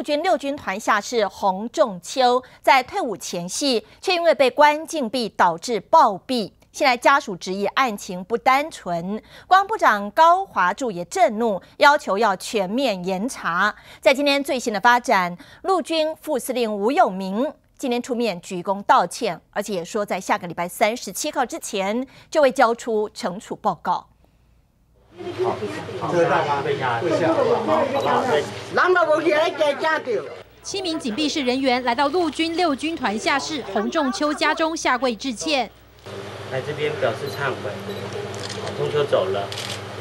陆军团下士洪仲丘在退伍前夕，却因为被关禁闭导致暴毙。现在家属质疑案情不单纯，国防部长高华柱也震怒，要求要全面严查。在今天最新的发展，陆军副司令吴永明今天出面鞠躬道歉，而且也说在下个礼拜37号之前就会交出惩处报告。 好，大家跪下，好不好？ 人都无去来加加掉。 7名警备室人员来到陆军6军团下士洪仲丘家中下跪致歉。 来这边表示忏悔，仲丘走了，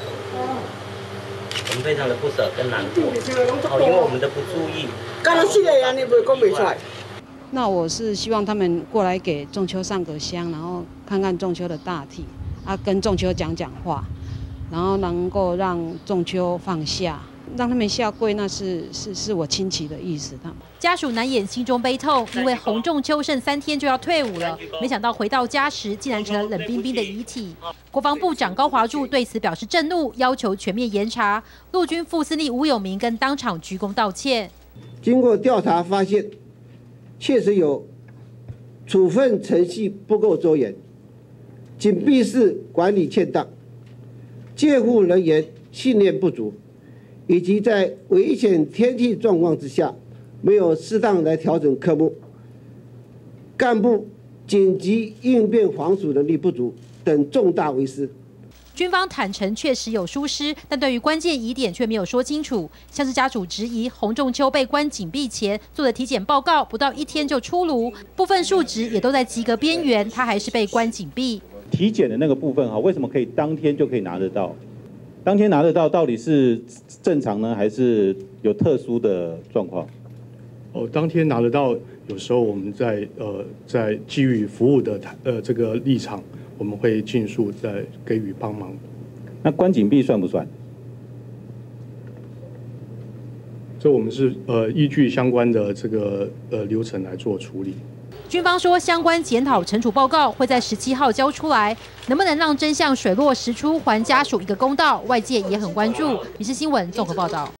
我们非常的不舍跟难过，因为我们的不注意。 刚才4个人你袂讲袂出来。 那我是希望他们过来给仲丘上个香，然后看看仲丘的大体，跟仲丘讲讲话。 然后能够让仲丘放下，让他们下跪，那是我亲戚的意思。他们家属难掩心中悲痛，因为洪仲丘剩3天就要退伍了，没想到回到家时竟然成了冷冰冰的遗体。国防部长高华柱对此表示震怒，要求全面严查。陆军副司令吴永明更当场鞠躬道歉。 经过调查发现，确实有处分程序不够周延，紧闭室管理欠当。 戒护人员训练不足，以及在危险天气状况之下，没有适当来调整科目，干部紧急应变防暑能力不足等重大违失。 军方坦承确实有疏失，但对于关键疑点却没有说清楚。像是家属质疑洪仲丘被关紧闭前做的体检报告不到1天就出炉，部分数值也都在及格边缘，他还是被关紧闭。 体检的那个部分为什么可以当天就可以拿得到？当天拿得到，到底是正常呢，还是有特殊的状况？ 当天拿得到，有时候我们在基于服务的这个立场，我们会尽速在给予帮忙。 那关紧闭算不算？ 这我们是依据相关的这个流程来做处理。 军方说，相关检讨惩处报告会在17号交出来，能不能让真相水落石出，还家属一个公道，外界也很关注。民视新闻综合报道。